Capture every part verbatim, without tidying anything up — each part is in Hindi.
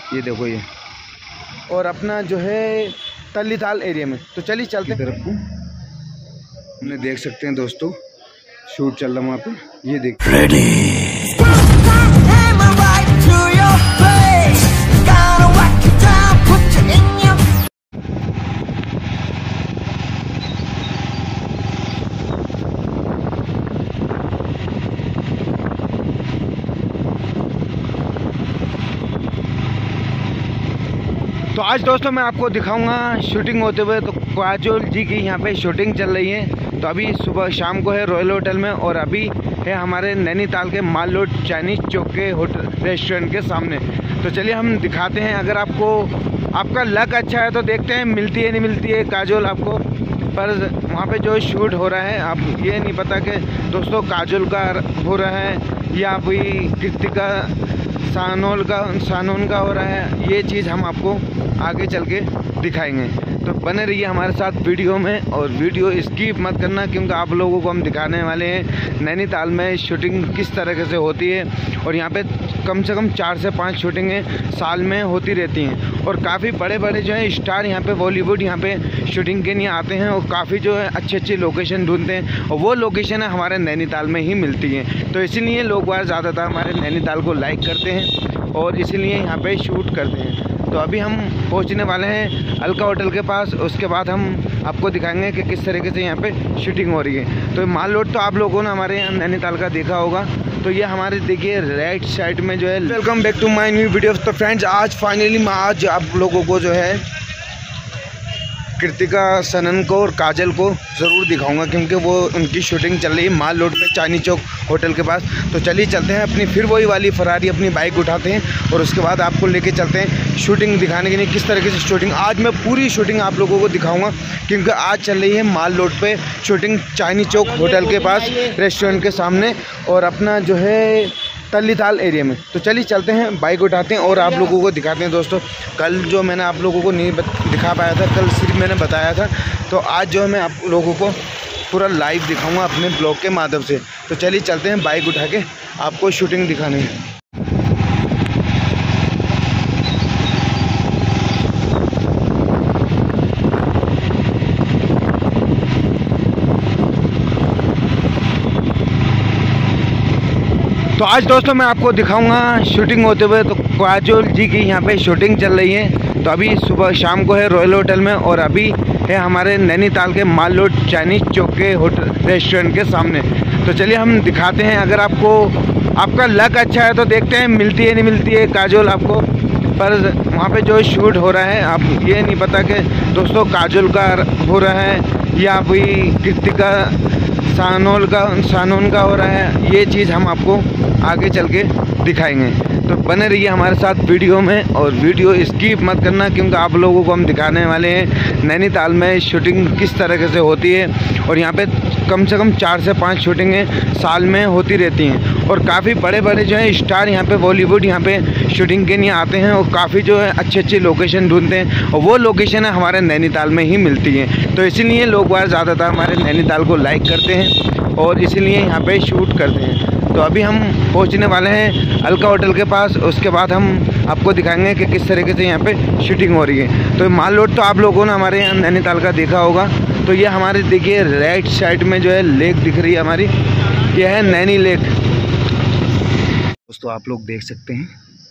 ये देखो ये, और अपना जो है तल्लीताल एरिया में। तो चलिए चलते हैं तरफ को। हमने देख सकते हैं दोस्तों शूट चल रहा है वहाँ पे, ये देख रेडी। तो आज दोस्तों मैं आपको दिखाऊंगा शूटिंग होते हुए। तो काजोल जी की यहाँ पे शूटिंग चल रही है। तो अभी सुबह शाम को है रॉयल होटल में, और अभी है हमारे नैनीताल के माल रोड चाइनीज चौक के होटल रेस्टोरेंट के सामने। तो चलिए हम दिखाते हैं। अगर आपको आपका लक अच्छा है तो देखते हैं मिलती है नहीं मिलती है काजोल आपको। पर वहाँ पे जो शूट हो रहा है, आप ये नहीं पता कि दोस्तों काजोल का हो रहा है या कोई कृतिका सानोल का सानोन का हो रहा है, ये चीज़ हम आपको आगे चल के दिखाएंगे। तो बने रहिए हमारे साथ वीडियो में, और वीडियो स्किप मत करना, क्योंकि आप लोगों को हम दिखाने वाले हैं नैनीताल में शूटिंग किस तरीके से होती है। और यहाँ पे कम से कम चार से पाँच शूटिंगें साल में होती रहती हैं, और काफ़ी बड़े बड़े जो है स्टार यहाँ पे बॉलीवुड यहाँ पे शूटिंग के लिए आते हैं, और काफ़ी जो है अच्छी अच्छी लोकेशन ढूंढते हैं, और वो लोकेशन है हमारे नैनीताल में ही मिलती है। तो इसीलिए लोग बार ज़्यादातर हमारे नैनीताल को लाइक करते हैं, और इसीलिए यहाँ पे शूट करते हैं। तो अभी हम पहुँचने वाले हैं अलका होटल के पास। उसके बाद हम आपको दिखाएंगे कि किस तरीके से यहाँ पे शूटिंग हो रही है। तो माल रोड तो आप लोगों ने हमारे यहाँ नैनीताल का देखा होगा। तो ये हमारे देखिए राइट साइड में जो है। Welcome back to my new video. तो फ्रेंड्स आज फाइनली मैं आज आप लोगों को जो है कृतिका सनन को और काजल को ज़रूर दिखाऊंगा, क्योंकि वो उनकी शूटिंग चल रही है माल रोड पे चाइनीज चौक होटल के पास। तो चलिए चलते हैं अपनी फिर वही वाली फरारी अपनी बाइक उठाते हैं, और उसके बाद आपको लेके चलते हैं शूटिंग दिखाने के लिए किस तरीके से शूटिंग। आज मैं पूरी शूटिंग आप लोगों को दिखाऊंगा, क्योंकि आज चल रही है माल रोड पे शूटिंग चाइनीज चौक होटल के पास रेस्टोरेंट के सामने, और अपना जो है तल्लीताल एरिया में। तो चलिए चलते हैं, बाइक उठाते हैं और आप लोगों को दिखाते हैं। दोस्तों कल जो मैंने आप लोगों को नहीं दिखा पाया था, कल सिर्फ मैंने बताया था, तो आज जो है मैं आप लोगों को पूरा लाइव दिखाऊंगा अपने ब्लॉग के माध्यम से। तो चलिए चलते हैं बाइक उठा के आपको शूटिंग दिखाने। तो आज दोस्तों मैं आपको दिखाऊंगा शूटिंग होते हुए। तो काजोल जी की यहाँ पे शूटिंग चल रही है। तो अभी सुबह शाम को है रॉयल होटल में, और अभी है हमारे नैनीताल के माल रोड चाइनीज चौक के होटल रेस्टोरेंट के सामने। तो चलिए हम दिखाते हैं। अगर आपको आपका लक अच्छा है तो देखते हैं मिलती है नहीं मिलती है काजोल आपको। पर वहाँ पे जो शूट हो रहा है, आप ये नहीं पता कि दोस्तों काजोल का हो रहा है या कोई कृतिका सानोल का सानोन का हो रहा है, ये चीज़ हम आपको आगे चल के दिखाएंगे। तो बने रहिए हमारे साथ वीडियो में, और वीडियो स्किप मत करना, क्योंकि आप लोगों को हम दिखाने वाले हैं नैनीताल में शूटिंग किस तरीके से होती है। और यहाँ पे कम से कम चार से पाँच शूटिंगें साल में होती रहती हैं, और काफ़ी बड़े बड़े जो है स्टार यहाँ पे बॉलीवुड यहाँ पे शूटिंग के लिए आते हैं, और काफ़ी जो है अच्छी अच्छी लोकेशन ढूंढते हैं, और वो लोकेशन है हमारे नैनीताल में ही मिलती है। तो इसीलिए लोग बार ज़्यादातर हमारे नैनीताल को लाइक करते हैं, और इसीलिए यहाँ पे शूट करते हैं। तो अभी हम पहुँचने वाले हैं अलका होटल के पास। उसके बाद हम आपको दिखाएंगे कि किस तरीके से यहाँ पे शूटिंग हो रही है। तो माल रोड तो आप लोगों ने हमारे यहाँ नैनीताल का देखा होगा। तो ये हमारे देखिए राइट साइड में जो है लेक दिख रही है हमारी, ये है नैनी लेक। दोस्तों आप लोग देख सकते हैं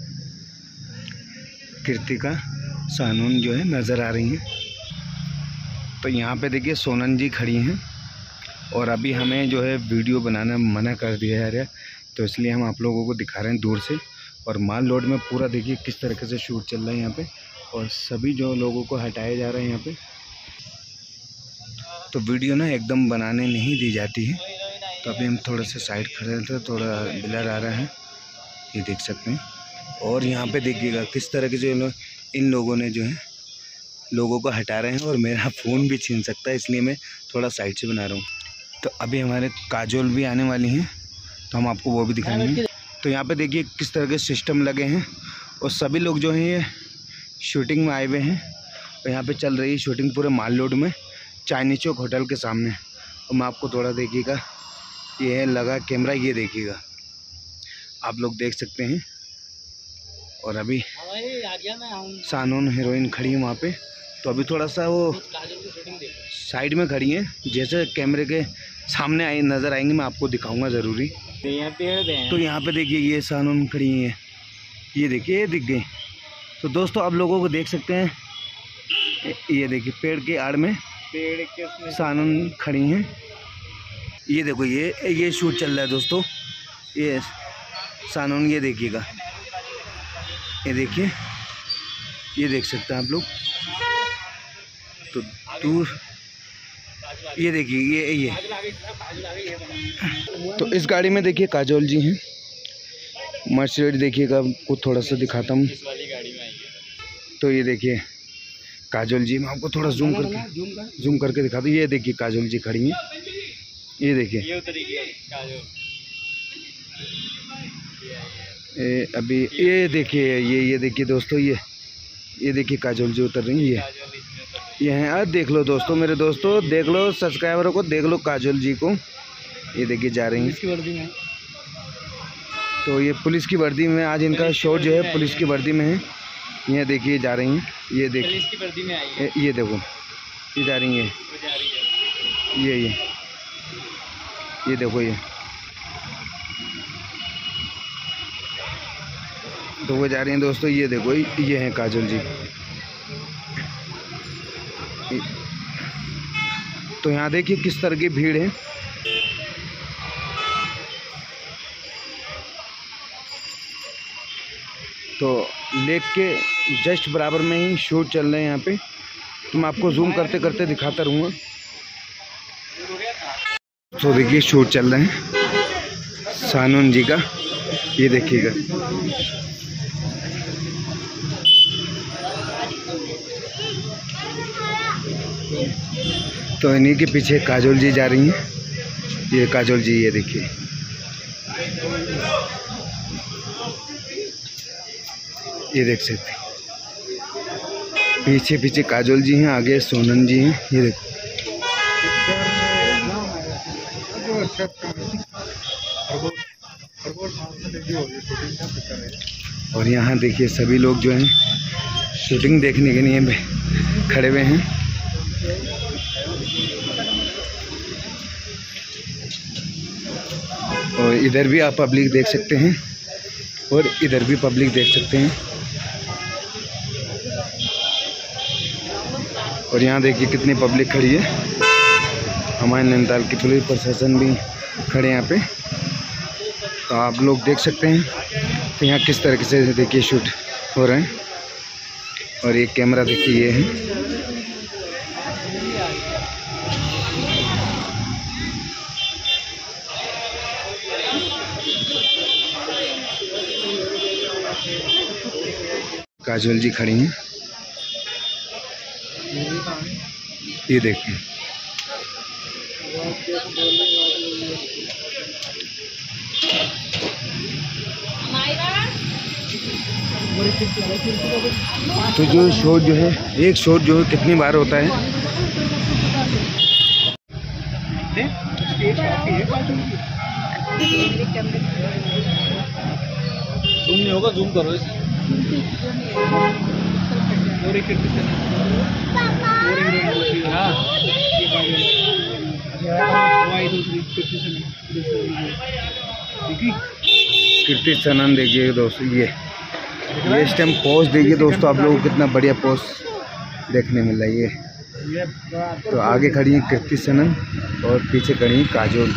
कृतिका सानून जो है नज़र आ रही हैं। तो यहाँ पे देखिए सोनन जी खड़ी हैं, और अभी हमें जो है वीडियो बनाना मना कर दिया है, तो इसलिए हम आप लोगों को दिखा रहे हैं दूर से। और माल रोड में पूरा देखिए किस तरीके से शूट चल रहा है यहाँ पे, और सभी जो लोगों को हटाया जा रहा है यहाँ पे। तो वीडियो ना एकदम बनाने नहीं दी जाती है। तो अभी हम थोड़ा सा साइड खड़े थे, थोड़ा ब्लर आ रहा है, ये देख सकते हैं। और यहाँ पे देखिएगा किस तरह के जो इन लोगों ने जो है लोगों को हटा रहे हैं, और मेरा फ़ोन भी छीन सकता है, इसलिए मैं थोड़ा साइड से बना रहा हूँ। तो अभी हमारे काजोल भी आने वाली हैं, तो हम आपको वो भी दिखाएंगे। तो यहाँ पे देखिए किस तरह के सिस्टम लगे हैं, और सभी लोग जो हैं ये शूटिंग में आए हुए हैं। और यहाँ पे चल रही है शूटिंग पूरे माल रोड में चाइनीज चौक होटल के सामने। और मैं आपको थोड़ा देखिएगा, ये है लगा कैमरा, ये देखिएगा आप लोग देख सकते हैं। और अभी सानून हीरोइन खड़ी है वहाँ पे। तो अभी थोड़ा सा वो साइड में खड़ी है, जैसे कैमरे के सामने आई नज़र आएंगी मैं आपको दिखाऊंगा ज़रूरी। तो यहाँ पे देखिए ये सानून खड़ी है, ये देखिए ये दिख गई। तो दोस्तों आप लोगों को देख सकते हैं, ये देखिए पेड़ के आड़ में पेड़ के सानून खड़ी हैं। ये देखो ये ये शूट चल रहा है दोस्तों, ये सानून, ये देखिएगा, ये देखिए, ये देख सकते हैं आप लोग। तो दूर ये देखिए ये ये तो इस गाड़ी में देखिए काजोल जी हैं। मर्सिडीज देखिएगा, आपको थोड़ा सा दिखाता हूँ। तो ये देखिए काजोल जी, मैं आपको थोड़ा जूम करके जूम करके दिखाता हूँ। ये देखिए काजोल जी खड़ी हैं, ये देखिए ये अभी ये देखिए ये ये देखिए दोस्तों, ये ये देखिए काजोल जी उतर रही हैं। ये ये हैं, आज देख लो दोस्तों, मेरे दोस्तों देख लो, सब्सक्राइबरों को देख लो काजोल जी को, ये देखिए जा रही हैं वर्दी में। तो ये पुलिस की वर्दी में आज इनका शॉट जो है पुलिस की वर्दी में है। ये देखिए जा रही हैं, ये देखिए ये देखो ये जा रही हैं, ये ये ये देखो ये तो वो जा रही हैं दोस्तों। ये देखो ये हैं काजोल जी। तो यहाँ देखिए किस तरह की भीड़ है। तो लेक के जस्ट बराबर में ही शूट चल रहे हैं यहाँ पे, तो मैं आपको जूम करते करते दिखाता रहूँगा। तो देखिए शूट चल रहे हैं सानून जी का, ये देखिएगा। तो इन्हीं के पीछे काजोल जी जा रही हैं, ये काजोल जी, ये देखिए ये देख सकते हैं, पीछे पीछे काजोल जी हैं, आगे सोनम जी हैं, ये देखो। और यहाँ देखिए सभी लोग जो हैं शूटिंग देखने के लिए खड़े हुए हैं। और इधर भी आप पब्लिक देख सकते हैं और इधर भी पब्लिक देख सकते हैं। और यहाँ देखिए कितनी पब्लिक खड़ी है, हमारे नैनीताल की पुलिस प्रशासन भी खड़े यहाँ पे, तो आप लोग देख सकते हैं। तो यहाँ किस तरीके से देखिए शूट हो रहे हैं। और एक कैमरा देखिए ये है, काजोल जी खड़ी हैं, ये देखिए। तो जो शॉट जो है, एक शॉट जो है कितनी बार होता है। जूम नहीं होगा, जूम करो इसे। और एक कीर्ति सनन देखिए दोस्तों, ये ये इस टाइम पोस्ट देखिए दोस्तों, आप लोगों को कितना बढ़िया पोस्ट देखने मिल रहा है। ये तो आगे खड़ी है कीर्ति सनन और पीछे खड़ी है काजोल।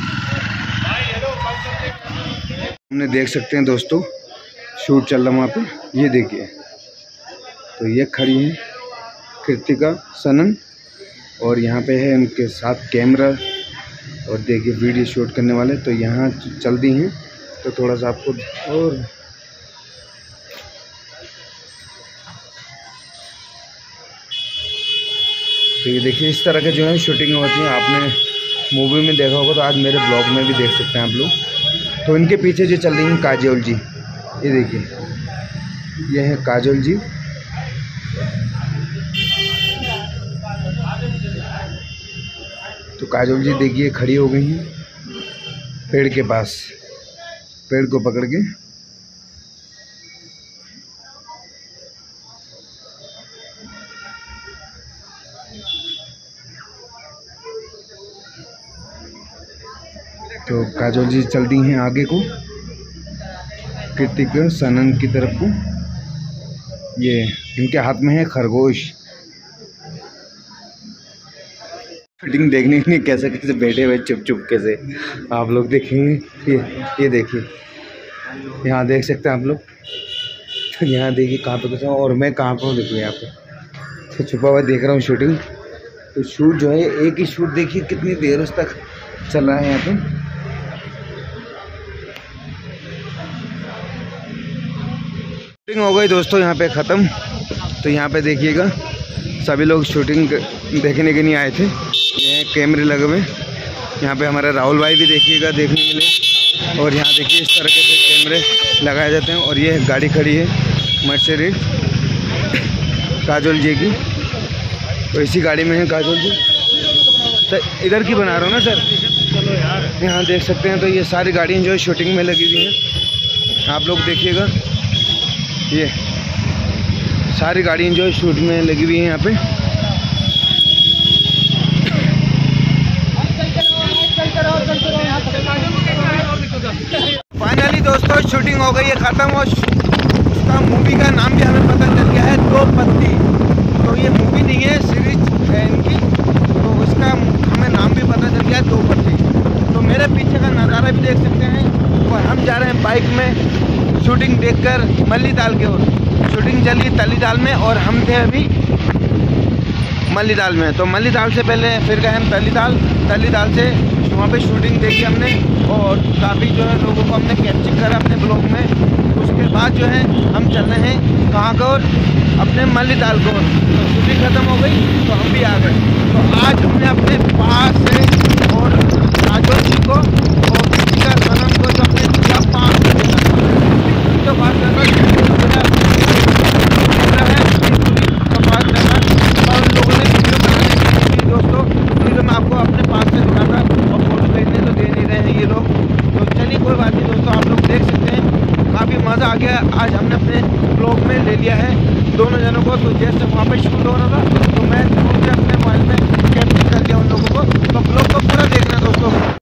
हमने देख सकते हैं दोस्तों शूट चल रहा है वहाँ पे, ये देखिए। तो ये खड़ी है कृतिका सनन और यहाँ पे है उनके साथ कैमरा और देखिए वीडियो शूट करने वाले। तो यहाँ चल दी हैं, तो थोड़ा सा आपको और तो ये देखिए इस तरह के जो है शूटिंग होती है। आपने मूवी में देखा होगा, तो आज मेरे ब्लॉग में भी देख सकते हैं आप लोग। तो इनके पीछे जो चल रही हैं काजोल जी, ये देखिए ये है काजोल जी। तो काजोल जी देखिए खड़ी हो गई हैं पेड़ के पास, पेड़ को पकड़ के। तो काजोल जी चल दी हैं आगे को कृतिक सनन की तरफ को। ये इनके हाथ में है खरगोश। शूटिंग देखने के लिए कैसे कैसे बैठे हुए चुप चुप के से आप लोग देखेंगे। ये ये देखिए, यहाँ देख सकते हैं आप लोग। यहाँ देखिए कहाँ पे कुछ, और मैं कहाँ पर हूँ देखिए यहाँ पे तो छुपा हुआ देख रहा हूँ शूटिंग। तो शूट जो है एक ही शूट देखिए कितनी देर उस तक चल रहा है यहाँ पे। शूटिंग हो गई दोस्तों यहाँ पे ख़त्म। तो यहाँ पे देखिएगा सभी लोग शूटिंग देखने के लिए आए थे। ये कैमरे लगे हुए यहाँ पे, हमारे राहुल भाई भी देखिएगा देखने के लिए। और यहाँ देखिए इस तरह के कैमरे लगाए जाते हैं। और ये गाड़ी खड़ी है मर्सिडीज काजोल जी की, तो इसी गाड़ी में है काजोल जी। सर इधर की बना रहा हूँ ना सर, यहाँ देख सकते हैं। तो ये सारी गाड़ियाँ जो है शूटिंग में लगी हुई हैं, आप लोग देखिएगा। ये सारी गाड़ियाँ जो है शूट में लगी हुई हैं यहाँ पे। फाइनली दोस्तों शूटिंग हो गई है ख़त्म। और उसका मूवी का नाम भी हमें पता चल गया है, दो पत्ती। तो ये मूवी नहीं है, सीरीज है इनकी। तो उसका हमें नाम भी पता चल गया है, दो पत्ती। तो मेरे पीछे का नज़ारा भी देख सकते हैं। और हम जा रहे हैं बाइक में शूटिंग देखकर मल्लीताल की ओर। शूटिंग चली तल्लीताल में और हम थे अभी मल्लीताल में। तो मल्लीताल से पहले फिर गए हम तल्लीताल। तल्लीताल से वहाँ पे शूटिंग देखी हमने और काफ़ी जो है लोगों को हमने कैप्चर करा अपने ब्लॉग में। उसके बाद जो है हम चल रहे हैं कहाँ को, अपने मल्लीताल को। तो शूटिंग ख़त्म हो गई तो हम भी आ गए। तो आज हमने अपने पास से और काजोल जी को और किसी का सनम को जो अपने पूरा पास से देखा तो बात करना दोस्तों। तो मैं आपको अपने पास से दिखाता और फोटो भेजने तो दे नहीं रहे हैं ये लोग। तो चलिए कोई बात नहीं दोस्तों, आप लोग देख सकते हैं काफ़ी मज़ा आ गया। आज हमने अपने ब्लॉग में ले लिया है दोनों जनों को। तो जैसे वहाँ पे शूट हो रहा था तो मैं अपने मोबाइल में कैप्चर कर लिया उन लोगों को। तो ब्लॉग को पूरा देखना दोस्तों।